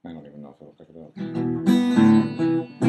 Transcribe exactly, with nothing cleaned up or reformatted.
I don't even know if it'll pick it up.